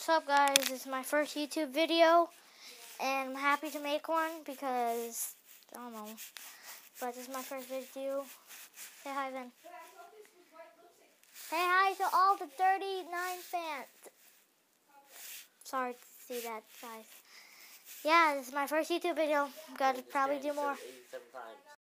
What's up, guys? This is my first YouTube video, and I'm happy to make one because, I don't know, but this is my first video. Say hi, then. Say hi to all the 39 fans. Sorry to see that, guys. Yeah, this is my first YouTube video. Gotta probably do more.